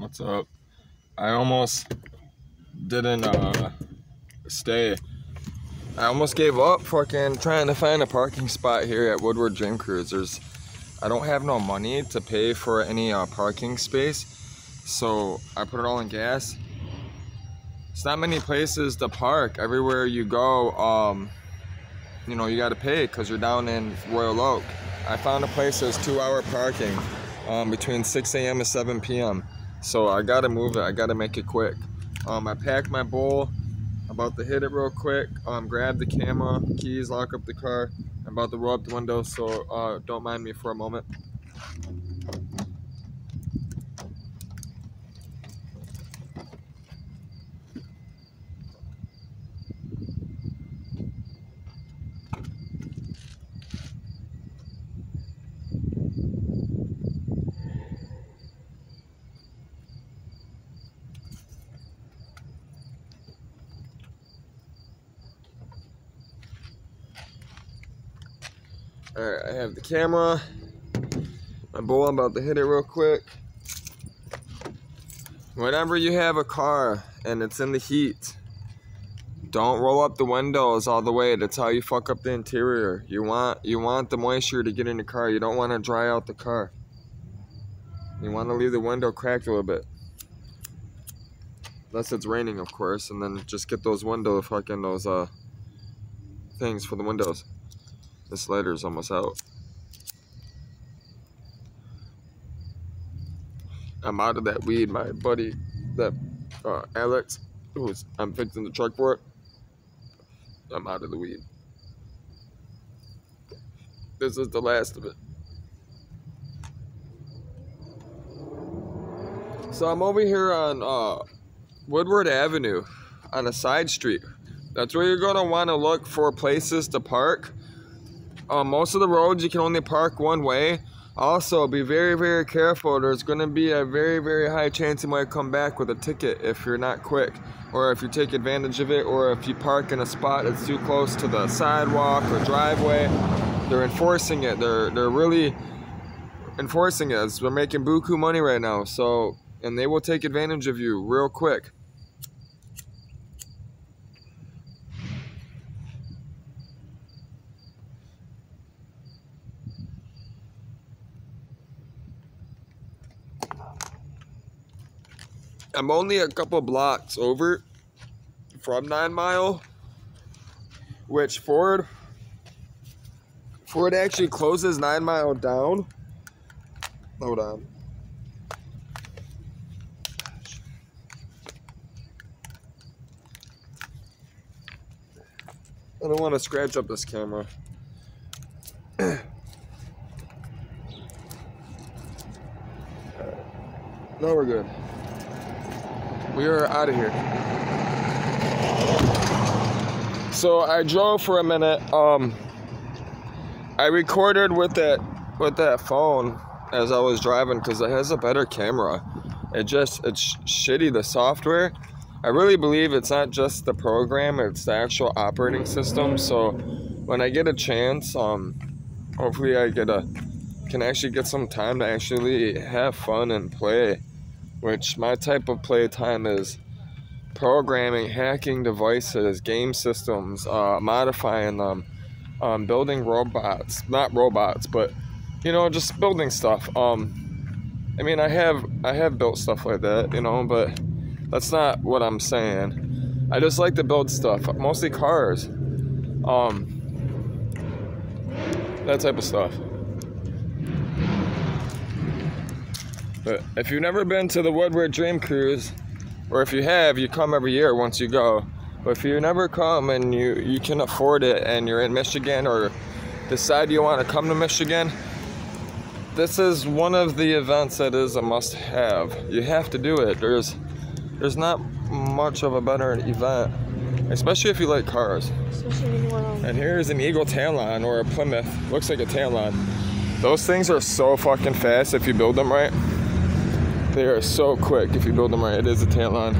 What's up? I almost didn't stay. I almost gave up fucking trying to find a parking spot here at Woodward Dream Cruise. I don't have no money to pay for any parking space, so I put it all in gas. It's not many places to park. Everywhere you go, you know, you gotta pay because you're down in Royal Oak. I found a place that's 2-hour parking between 6 a.m. and 7 p.m. So I gotta move it, I gotta make it quick. I packed my bowl, I'm about to hit it real quick, grab the camera, keys, lock up the car. I'm about to roll up the window, so don't mind me for a moment. Alright, I have the camera, my bowl, I'm about to hit it real quick. Whenever you have a car and it's in the heat, don't roll up the windows all the way. That's how you fuck up the interior. You want the moisture to get in the car. You don't want to dry out the car. You want to leave the window cracked a little bit. Unless it's raining, of course, and then just get those those things for the windows. This lighter's almost out. I'm out of that weed. My buddy, Alex, I'm fixing the truck for it. I'm out of the weed. This is the last of it. So I'm over here on Woodward Avenue on a side street. That's where you're gonna want to look for places to park. Most of the roads you can only park one way. Also, be very, very careful. There's going to be a very, very high chance you might come back with a ticket if you're not quick, or if you take advantage of it, or if you park in a spot that's too close to the sidewalk or driveway. They're enforcing it. They're really enforcing it. They're making buku money right now. So, and they will take advantage of you real quick. I'm only a couple blocks over from 9 Mile, which Ford actually closes 9 Mile down. Hold on. I don't want to scratch up this camera. No, we're good. We are out of here. So I drove for a minute. I recorded with that phone as I was driving because it has a better camera. It's shitty, the software. I really believe it's not just the program, it's the actual operating system. So when I get a chance, hopefully I can actually get some time to actually have fun and play. Which my type of playtime is programming, hacking devices, game systems, modifying them, building robots. Not robots, but you know, just building stuff. I mean, I have built stuff like that, you know, but that's not what I'm saying. I just like to build stuff, mostly cars, that type of stuff. But if you've never been to the Woodward Dream Cruise, or if you have, you come every year once you go. But if you never come and you can afford it and you're in Michigan or decide you want to come to Michigan, this is one of the events that is a must-have. You have to do it. There's not much of a better event, especially if you like cars. And here's an Eagle Talon or a Plymouth. Looks like a Talon. Those things are so fucking fast if you build them right. They are so quick if you build them right. It is a Talon.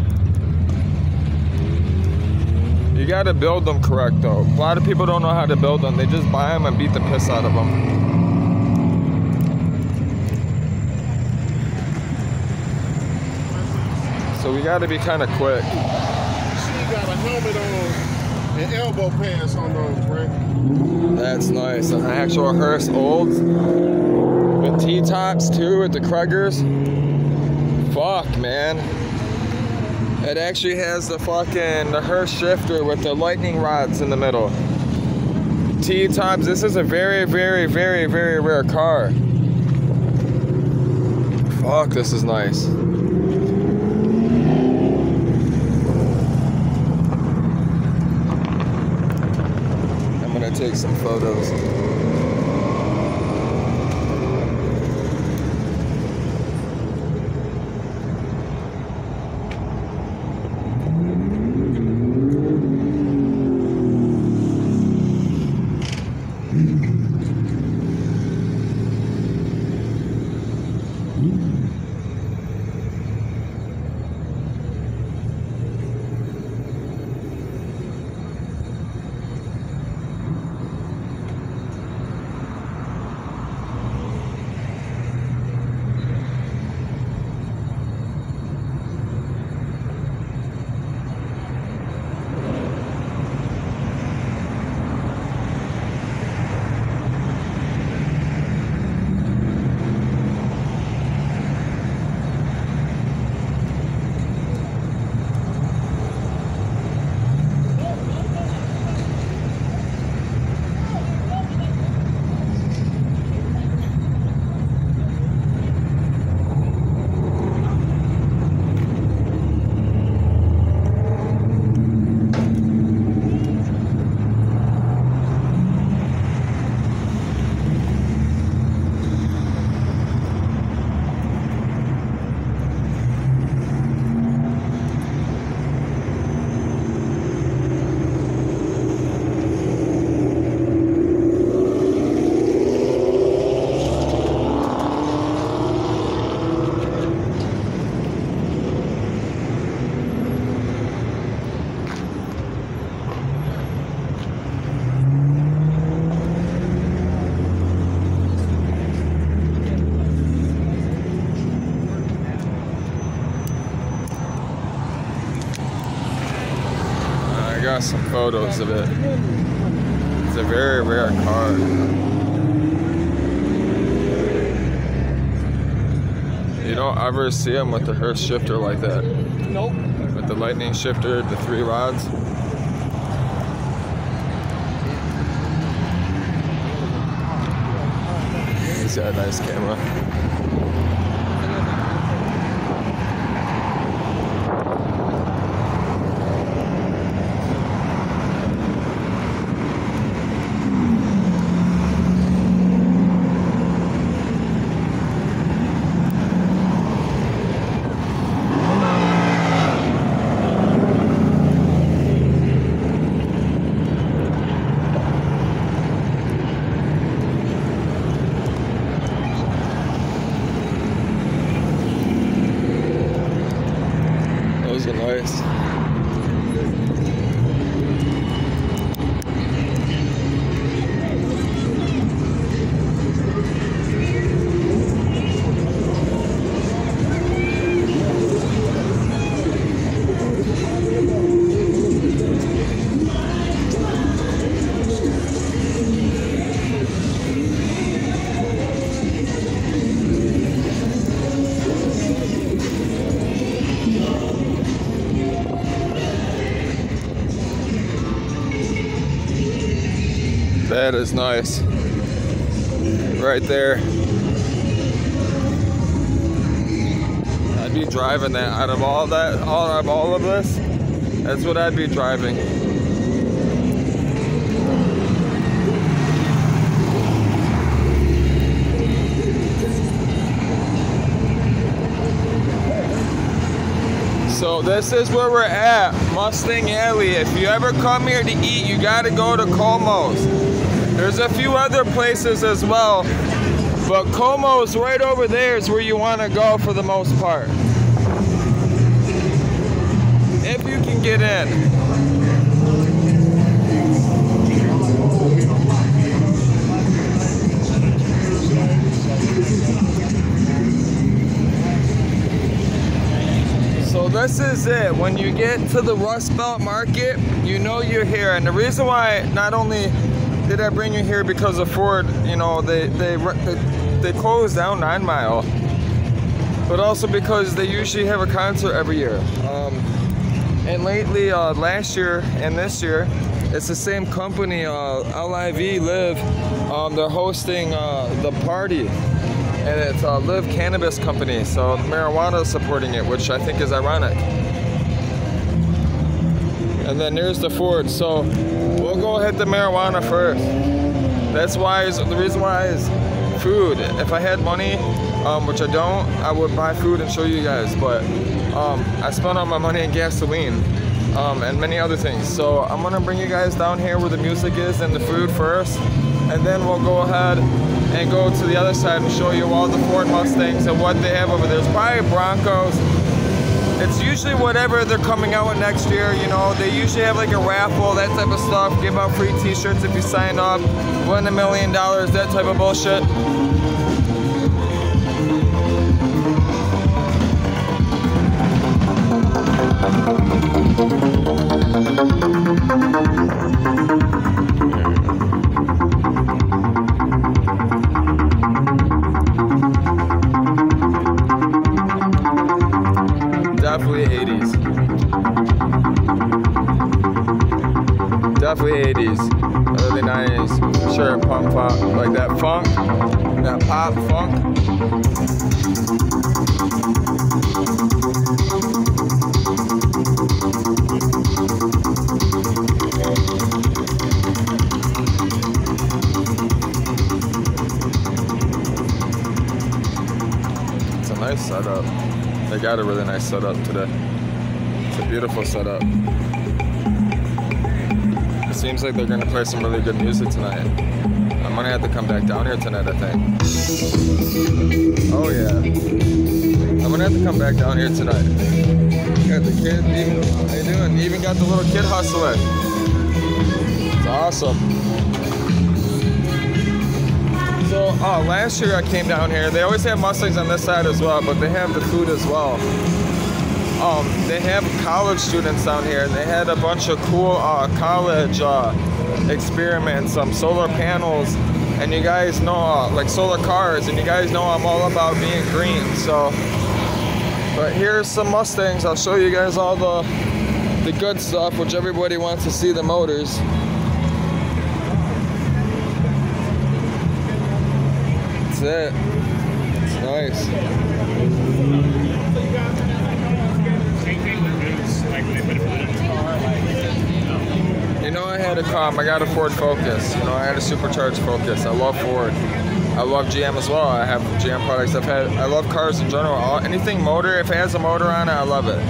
You gotta build them correct though. A lot of people don't know how to build them. They just buy them and beat the piss out of them. we gotta be kind of quick. She got a helmet on and elbow pads on those, right? That's nice. An actual hearse old with T-tops too with the Krugers. Fuck, man. It actually has the hearse shifter with the lightning rods in the middle. T-tops. This is a very, very, very, very rare car. Fuck, this is nice. I'm gonna take some photos. Got some photos of it. It's a very rare car. You don't ever see them with the hearse shifter like that. Nope. With the lightning shifter, the 3 rods. He's got a nice camera. Those are nice. That is nice. Right there. I'd be driving that out of all of this. That's what I'd be driving. So this is where we're at, Mustang Alley. If you ever come here to eat, you gotta go to Como's. There's a few other places as well, but Como's right over there is where you wanna go for the most part. If you can get in. So So this is it. When you get to the Rust Belt Market, you know you're here. And the reason why, not only did I bring you here because of Ford, you know, they closed down 9 Mile, but also because they usually have a concert every year. And lately, last year and this year, it's the same company, LIV Live. They're hosting the party. And it's a Live Cannabis Company, so marijuana is supporting it, which I think is ironic. And then there's the Ford, so we'll go hit the marijuana first. That's why, the reason why is food. If I had money, which I don't, I would buy food and show you guys, but I spent all my money in gasoline and many other things. So I'm gonna bring you guys down here where the music is and the food first, and then we'll go ahead and go to the other side and show you all the Ford Mustangs and what they have over there. There's probably Broncos. It's usually whatever they're coming out with next year, you know. They usually have like a raffle, that type of stuff. Give out free t-shirts if you sign up, win $1 million, that type of bullshit. Definitely 80s. Definitely 80s. Early 90s. Sure, punk pop. Like that funk. That pop funk. It's a nice setup. They got a really nice setup today. It's a beautiful setup. It seems like they're gonna play some really good music tonight. I'm gonna have to come back down here tonight, I think. Oh yeah. I'm gonna have to come back down here tonight. Got the kid, how you doing? You even got the little kid hustling. It's awesome. So, last year I came down here. They always have Mustangs on this side as well, but they have the food as well. They have college students down here, and they had a bunch of cool college experiments, solar panels, and you guys know, like solar cars, and you guys know I'm all about being green. So, but here's some Mustangs. I'll show you guys all the good stuff, which everybody wants to see the motors. It. It's nice. You know, I had a car. I got a Ford Focus. You know, I had a supercharged Focus. I love Ford. I love GM as well. I have GM products. I love cars in general. Anything motor, if it has a motor on it, I love it.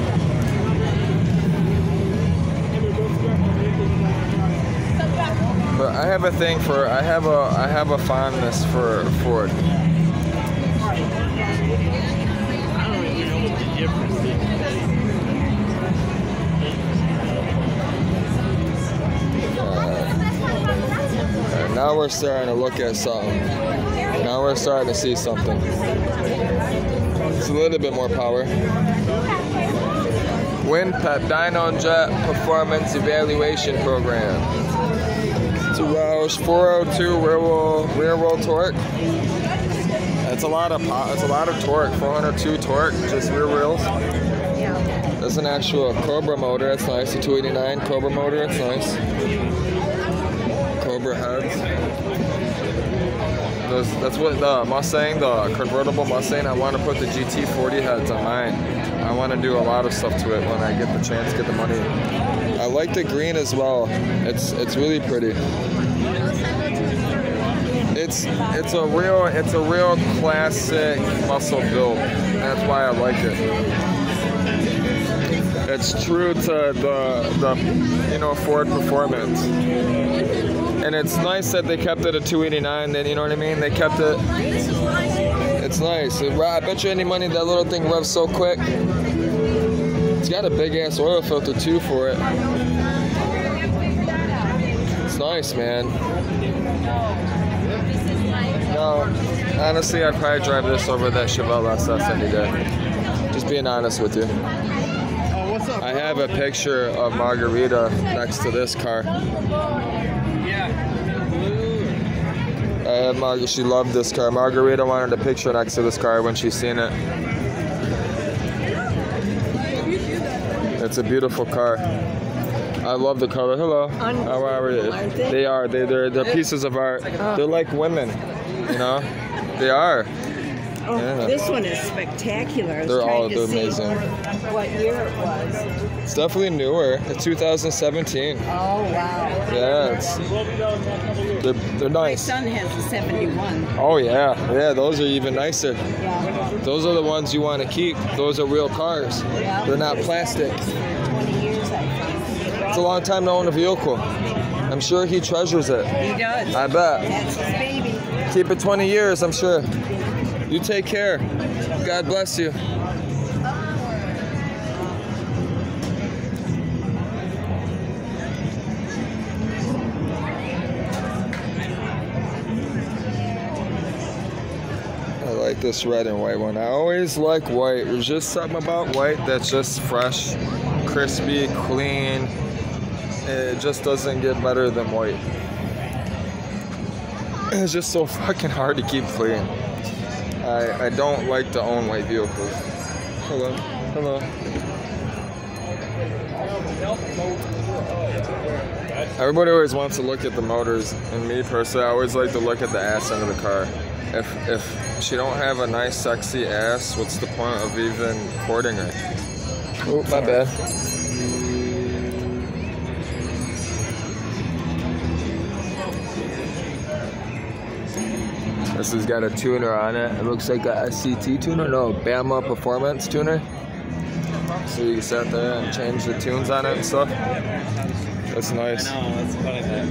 But I have a thing for, I have a fondness for Ford. Now we're starting to look at something. Now we're starting to see something. It's a little bit more power. WinPep Dyno Jet Performance Evaluation Program. It's a Roush 402 rear roll torque. It's a lot of torque. 402 torque, just rear wheels. There's an actual Cobra motor. It's nice. A 289 Cobra motor. It's nice. Cobra heads. That's what the Mustang, the convertible Mustang. I want to put the GT40 heads on mine. I want to do a lot of stuff to it when I get the chance, get the money. I like the green as well. It's really pretty. It's a real classic muscle build. That's why I like it. It's true to the Ford performance. And it's nice that they kept it a 289. Then you know what I mean? They kept it. It's nice. I bet you any money that little thing revs so quick. It's got a big ass oil filter too for it. It's nice, man. No, honestly, I'd probably drive this over that Chevelle SS any day. Just being honest with you. I have a picture of Margarita next to this car. She loved this car. Margarita wanted a picture next to this car when she seen it. It's a beautiful car. I love the color. Hello. How are you? They are. They're pieces of art. They're like women, you know. They are. Oh, Yeah. This one is spectacular. They're amazing. What year it was. It's definitely newer. It's 2017. Oh, wow. Yeah, they're My nice. son has a 71. Oh yeah, those are even nicer. Yeah. Those are the ones you want to keep. Those are real cars. Yeah. They're not plastic. 20 years, I think. It's a long time to own a vehicle. I'm sure he treasures it. He does. I bet. That's his baby. Keep it 20 years, I'm sure. You take care. God bless you. I like this red and white one. I always like white. There's just something about white that's just fresh, crispy, clean. It just doesn't get better than white. It's just so fucking hard to keep clean. I don't like to own white vehicles. Hello. Hello. Everybody always wants to look at the motors, and me personally, I always like to look at the ass end of the car. If she don't have a nice, sexy ass, what's the point of even courting her? Oh, my bad. This has got a tuner on it. It looks like a SCT tuner. No, Bama Performance tuner. So you can sit there and change the tunes on it and stuff. That's nice. I know, it's funny that.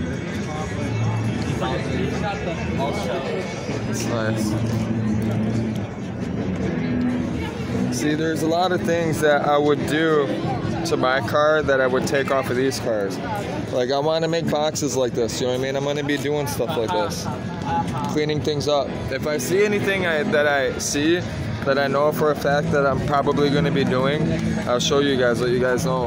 It's nice. See, there's a lot of things that I would do to my car that I would take off of these cars. Like, I want to make boxes like this, you know what I mean? I'm going to be doing stuff like this. Cleaning things up. If I see anything that I know for a fact that I'm probably going to be doing, I'll show you guys, let you guys know.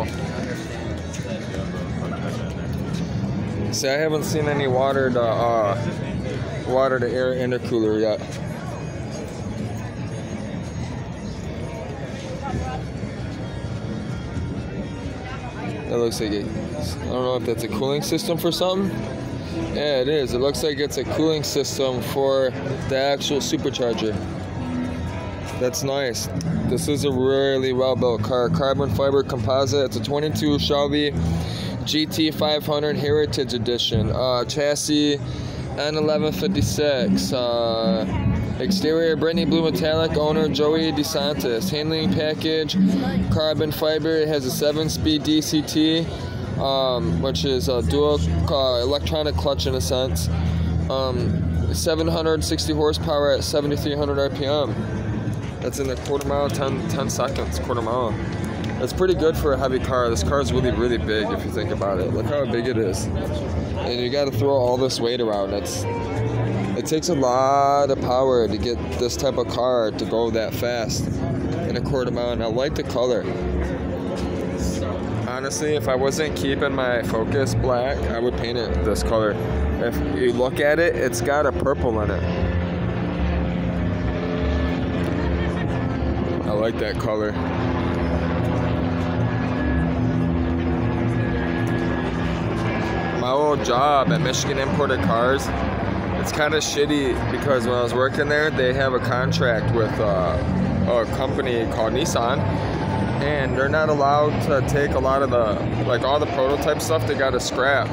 See, I haven't seen any water to air intercooler yet. That looks like it. I don't know if that's a cooling system for something. Yeah, it is. It looks like it's a cooling system for the actual supercharger. That's nice. This is a really well-built car. Carbon fiber composite. It's a 22 Shelby GT500 Heritage Edition. Chassis N1156. Exterior Brittany Blue Metallic. Owner Joey DeSantis. Handling package carbon fiber. It has a 7-speed DCT. Which is a dual electronic clutch in a sense. 760 horsepower at 7,300 RPM. That's in a quarter mile, 10 seconds, quarter mile. That's pretty good for a heavy car. This car is really, really big if you think about it. Look how big it is. And you got to throw all this weight around. It takes a lot of power to get this type of car to go that fast in a quarter mile. And I like the color. Honestly, if I wasn't keeping my Focus black, I would paint it this color. If you look at it, it's got a purple in it. I like that color. My old job at Michigan Imported Cars, it's kind of shitty because when I was working there, they have a contract with a company called Nissan. And they're not allowed to take a lot of all the prototype stuff, they gotta scrap.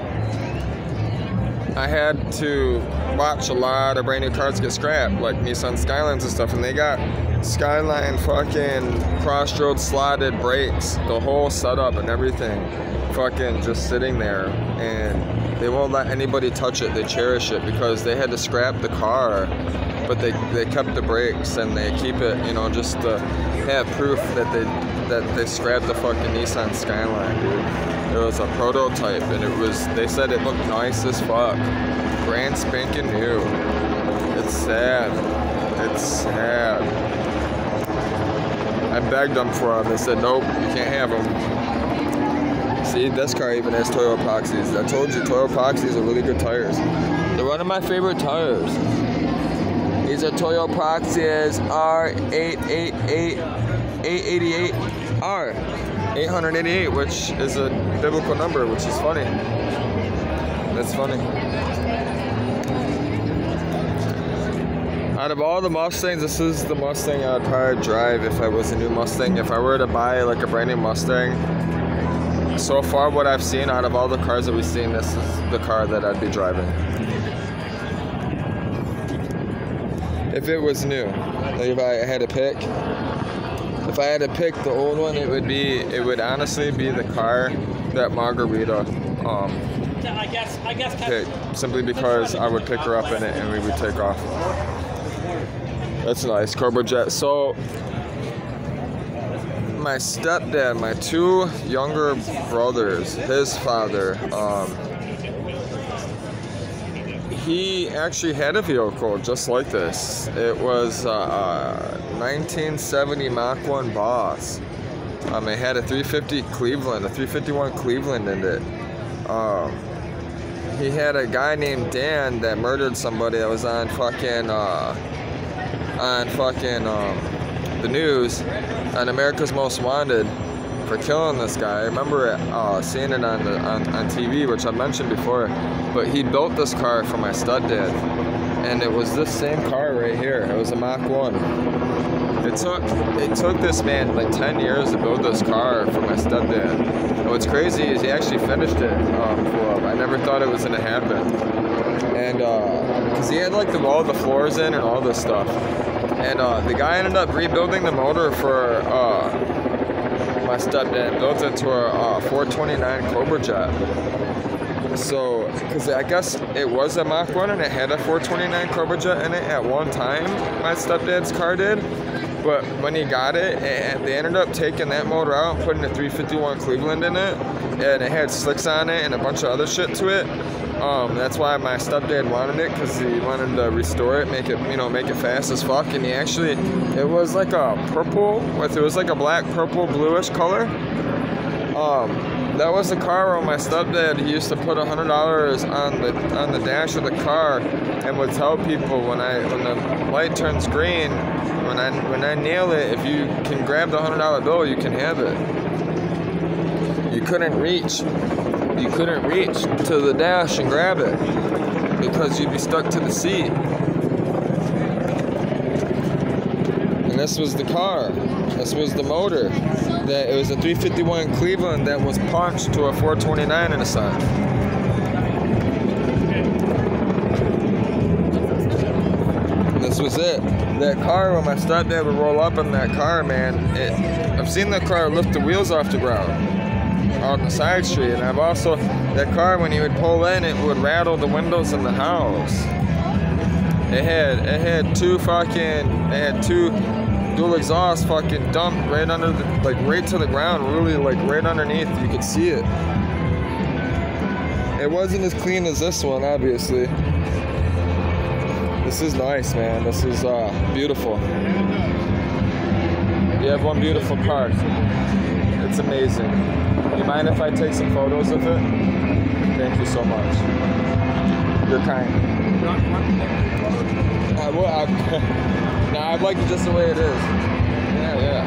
I had to watch a lot of brand new cars get scrapped, like Nissan Skylines and stuff, and they got Skyline fucking cross-road slotted brakes, the whole setup and everything, fucking just sitting there, and they won't let anybody touch it. They cherish it because they had to scrap the car, but they kept the brakes and they keep it, you know, just to have proof that they scrapped the fucking Nissan Skyline, dude. It was a prototype, and they said it looked nice as fuck, brand spanking new. It's sad. It's sad. begged them for them. They said, nope, you can't have them. See, this car even has Toyo epoxies. I told you, Toyo epoxies are really good tires. They're one of my favorite tires. These are Toyo epoxies R888R. 888, which is a biblical number, which is funny. That's funny. Out of all the Mustangs, this is the Mustang I'd probably drive if I was a new Mustang. If I were to buy like a brand new Mustang, so far what I've seen out of all the cars that we've seen, this is the car that I'd be driving. If it was new, like if I had to pick. If I had to pick the old one, it would honestly be the car that Margarita picked, simply because I would pick her up in it and we would take off. That's nice, Cobra Jet. So my stepdad, my two younger brothers, his father, he actually had a vehicle just like this. It was 1970 Mach 1 Boss. It had a 350 Cleveland, a 351 Cleveland in it. He had a guy named Dan that murdered somebody that was on the news on America's Most Wanted for killing this guy. I remember seeing it on TV, which I mentioned before. But he built this car for my stepdad, and it was this same car right here. It was a Mach 1. It took this man like 10 years to build this car for my stepdad. And what's crazy is he actually finished it for him. I never thought it was gonna happen, and because he had like all the floors in and all this stuff. And the guy ended up rebuilding the motor for my stepdad, built it to a 429 Cobra Jet. So, because I guess it was a Mach 1 and it had a 429 Cobra Jet in it at one time, my stepdad's car did. But when he got it, they ended up taking that motor out and putting a 351 Cleveland in it. And it had slicks on it and a bunch of other shit to it. That's why my stepdad wanted it, because he wanted to restore it, make it fast as fuck. And he actually, it was like a purple, it was like a black, purple, bluish color. That was the car where my stepdad, he used to put $100 on the dash of the car and would tell people when the light turns green, when I nail it, if you can grab the $100 bill, you can have it. You couldn't reach to the dash and grab it because you'd be stuck to the seat. And this was the car. This was the motor. It was a 351 Cleveland that was punched to a 429 in the sun. And this was it. That car, when my stepdad would roll up in that car, man, I've seen that car lift the wheels off the ground on the side street, and I've also, that car, when he would pull in, it would rattle the windows in the house. It had two dual exhaust fucking dumped right under right to the ground, really right underneath. You could see it. It wasn't as clean as this one, obviously. This is nice, man. This is beautiful. You have one beautiful car. It's amazing. You mind if I take some photos of it? Thank you so much. You're kind. No, I'd like it just the way it is. Yeah.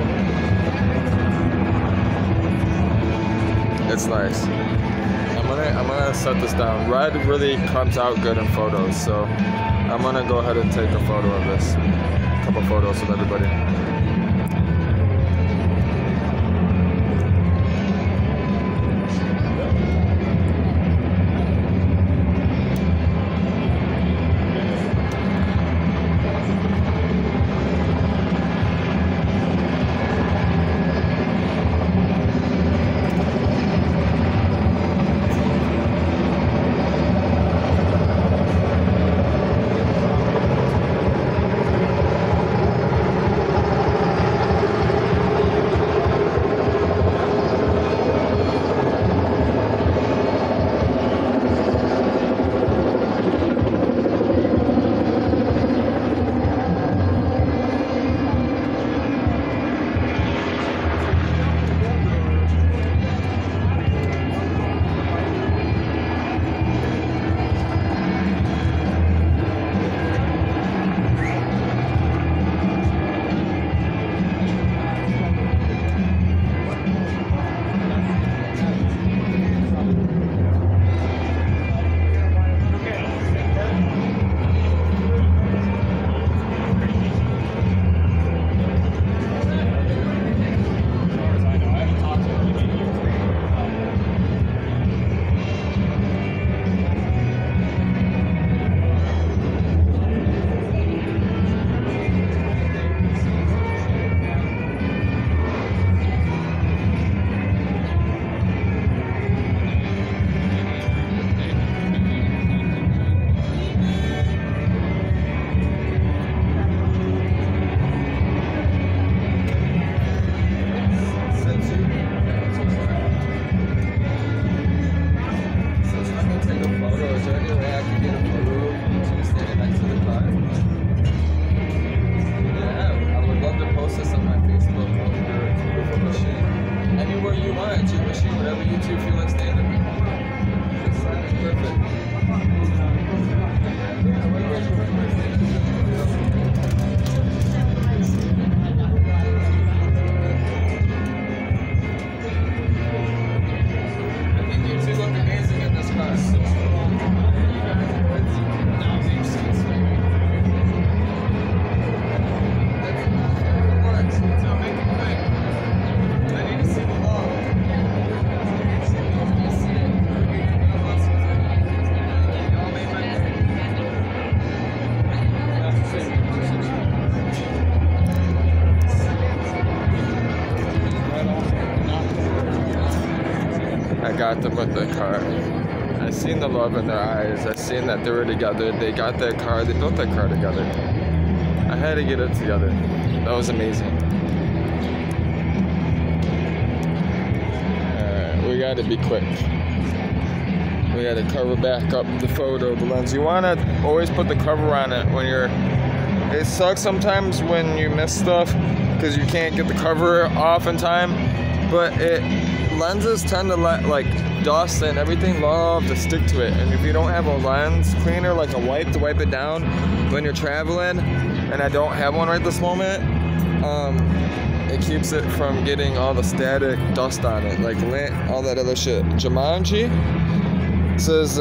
It's nice. I'm gonna set this down. Red really comes out good in photos, so I'm gonna go ahead and take a photo of this. A couple photos with everybody. Sushi, whatever you two feel like standing. This side is perfect. I think you two look amazing in this car. I got them with the car. I seen the love in their eyes. I seen that they were together. They got their car. They built their car together. I had to get it together. That was amazing. We got to be quick. We got to cover back up the photo, the lens. You want to always put the cover on it when you're... It sucks sometimes when you miss stuff because you can't get the cover off in time, but lenses tend to let like dust and everything love to stick to it, and if you don't have a lens cleaner like a wipe to wipe it down when you're traveling, and I don't have one right this moment, it keeps it from getting all the static dust on it, like lint, all that other shit. Jumanji says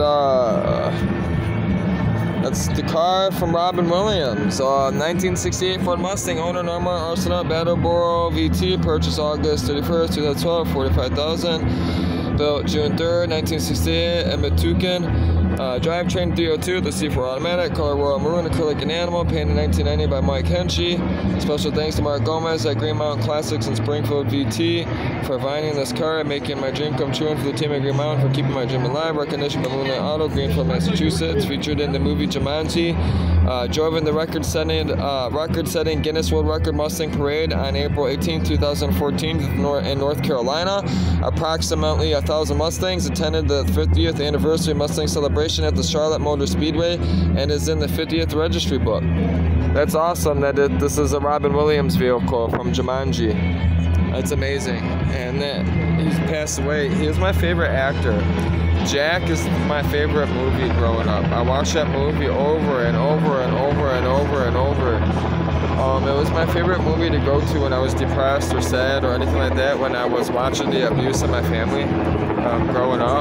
that's the car from Robin Williams. 1968 Ford Mustang, owner Norma Arsenal, Battleboro VT, purchased August 31st, 2012, $45,000. Built June 3rd, 1968 at Metuken. Drivetrain 302, the C4 automatic, color royal maroon, acrylic and animal, painted 1990 by Mike Henchy. Special thanks to Mark Gomez at Green Mountain Classics in Springfield VT for finding this car and making my dream come true, and for the team at Green Mountain for keeping my dream alive. Recognition by Moonlight Auto, Greenfield, Massachusetts. Featured in the movie Jumanji. Drove in the record-setting Guinness World Record Mustang Parade on April 18, 2014 in North Carolina. Approximately 1,000 Mustangs attended the 50th anniversary Mustang celebration at the Charlotte Motor Speedway and is in the 50th registry book. That's awesome that this is a Robin Williams vehicle from Jumanji. That's amazing. And he's passed away. He was my favorite actor. Jack is my favorite movie growing up. I watched that movie over and over and over and over and over. It was my favorite movie to go to when I was depressed or sad or anything like that, when I was watching the abuse of my family growing up.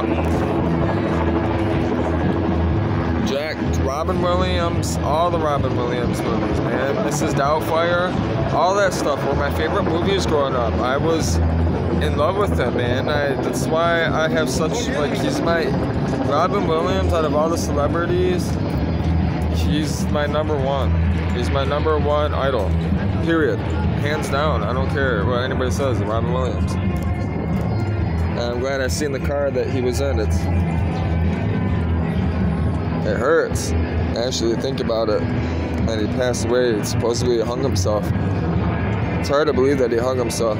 Jack, Robin Williams, all the Robin Williams movies, man. Mrs. Doubtfire, all that stuff were my favorite movies growing up. I was in love with him, man. That's why I have such, like, he's my, Robin Williams, out of all the celebrities, he's my number one. He's my number one idol, period. Hands down. I don't care what anybody says, Robin Williams. And I'm glad I seen the car that he was in. It hurts, actually, to think about it. And he passed away. Supposedly he hung himself. It's hard to believe that he hung himself.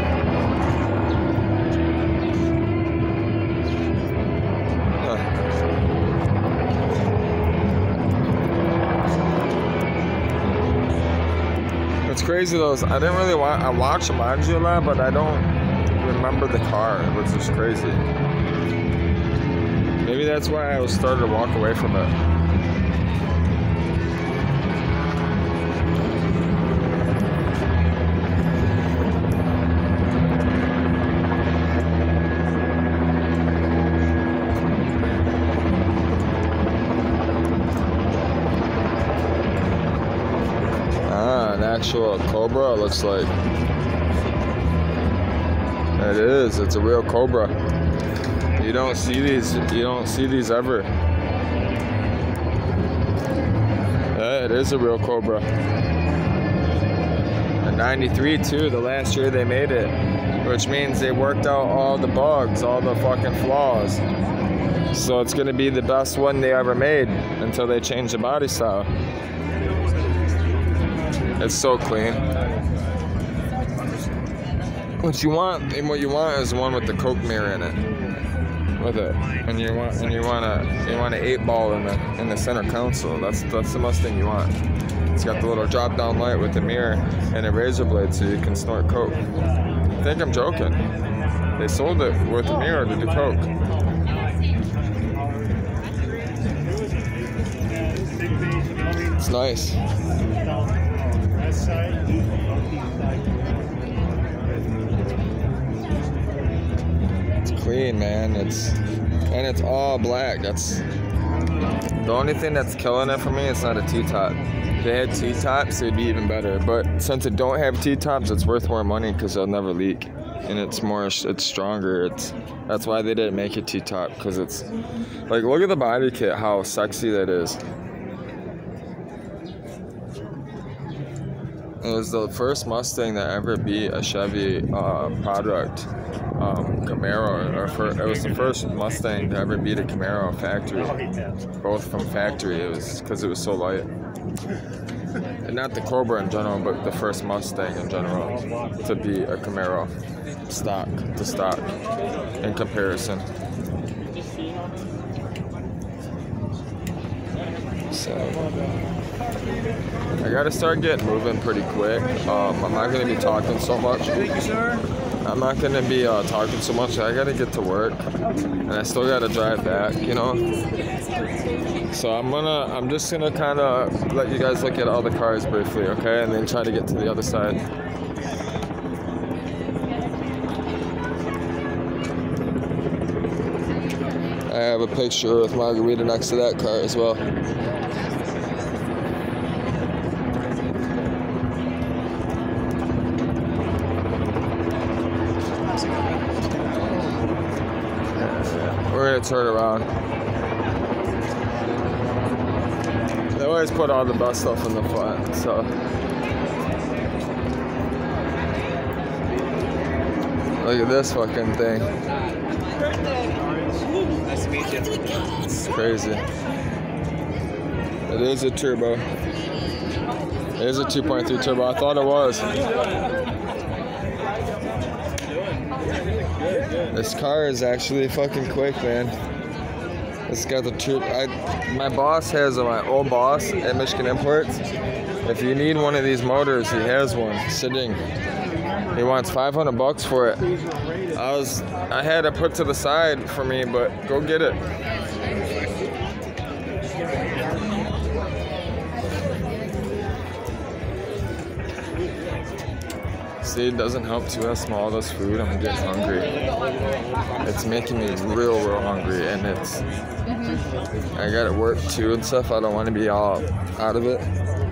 It's crazy though. I didn't really I watch Jumanji a lot, but I don't remember the car. It was just crazy. Maybe that's why I was starting to walk away from it. An actual Cobra, it looks like. It is. It's a real Cobra. You don't see these. You don't see these ever. Yeah, it is a real Cobra. In '93 too, the last year they made it, which means they worked out all the bugs, all the fucking flaws. So it's gonna be the best one they ever made until they change the body style. It's so clean. What you want is one with the Coke mirror in it. With it, and you want an 8-ball in the center console. That's the Mustang you want. It's got the little drop down light with the mirror and a razor blade so you can snort coke. I think I'm joking. They sold it with a mirror to do coke. It's nice. It's clean, man. And it's all black. That's the only thing that's killing it for me. It's not a T-top. If they had T-tops, it'd be even better. But since it don't have T-tops, it's worth more money because it'll never leak, and it's stronger. That's why they didn't make it T-top, because it's like, look at the body kit, how sexy that is. It was the first Mustang that ever beat a Chevy product, Camaro. It was the first Mustang to ever beat a Camaro factory, both from factory. It was because it was so light. And not the Cobra in general, but the first Mustang in general to beat a Camaro stock to stock in comparison. So I gotta start getting moving pretty quick. I'm not gonna be talking so much. Thank you, sir. I'm not gonna be talking so much. I gotta get to work, and I still gotta drive back, you know. So I'm just gonna kind of let you guys look at all the cars briefly, okay, and then try to get to the other side. I have a picture with Margarita next to that car as well. We're gonna turn around. They always put all the best stuff in the front, so. Look at this fucking thing. Nice to meet you. It's crazy. It is a turbo. It is a 2.3 turbo. I thought it was. This car is actually fucking quick, man. It's got the my boss has my old boss at Michigan Imports. If you need one of these motors, he has one sitting. He wants $500 for it. I had it put to the side for me, but go get it. See, it doesn't help to have small this food. I'm getting hungry. It's making me real hungry, and I gotta work too and stuff. I don't want to be all out of it.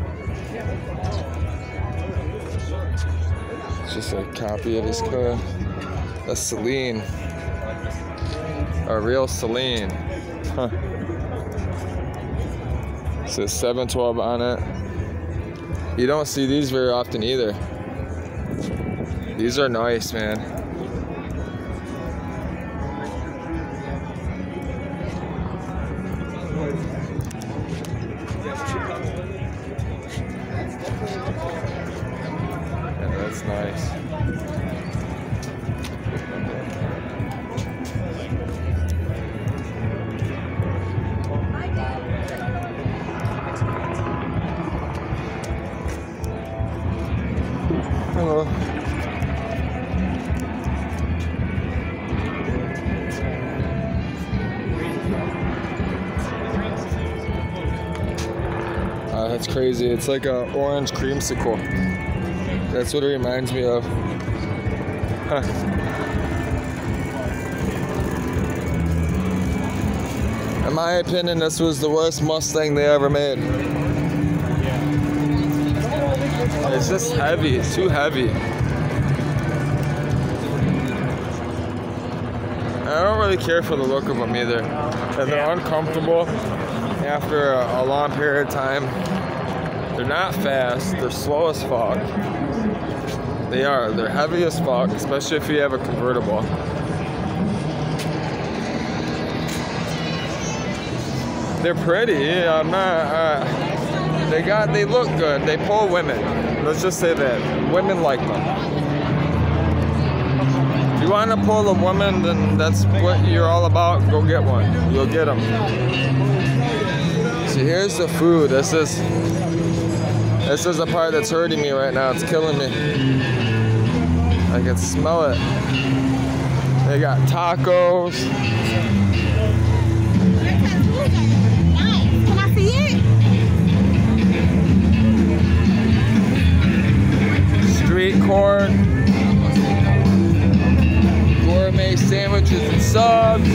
It's just a copy of his car. A Celine. A real Celine. Huh. It says 712 on it. You don't see these very often either. These are nice, man. Yeah, that's nice. Hello. That's crazy. It's like a orange creamsicle. That's what it reminds me of. Huh. In my opinion, this was the worst Mustang they ever made. It's just heavy. It's too heavy. I don't really care for the look of them either. And they're uncomfortable after a long period of time. They're not fast, they're slow as fuck. They're heavy as fuck, especially if you have a convertible. They're pretty, I'm not, they look good, they pull women. Let's just say that, women like them. If you want to pull a woman, then that's what you're all about, go get one, you'll get them. So here's the food, this is This is the part that's hurting me right now. It's killing me. I can smell it. They got tacos. Can I see it? Street corn. Gourmet sandwiches and subs.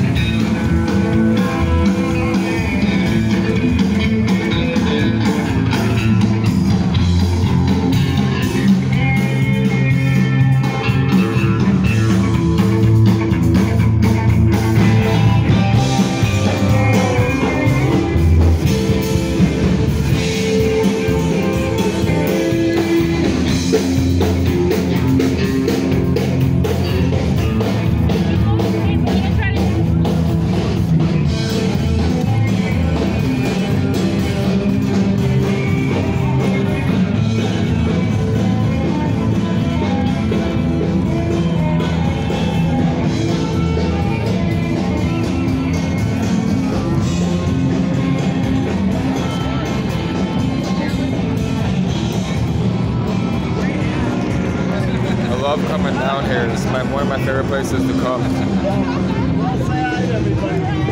I love coming down here. This is one of my favorite places to come.